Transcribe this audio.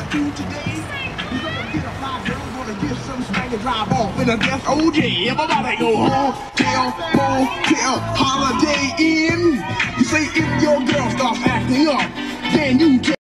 do today. You gonna get a fly girl, gonna get some spank and drive off in a death OJ. Everybody go hotel, motel, Holiday Inn. You say if your girl starts acting up, then you